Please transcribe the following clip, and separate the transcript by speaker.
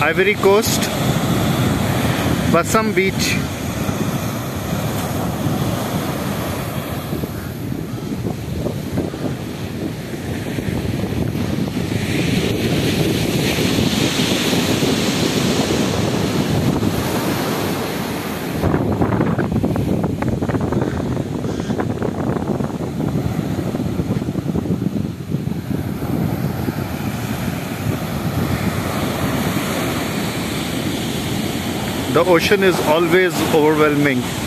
Speaker 1: Ivory Coast, Bassam Beach. The ocean is always overwhelming.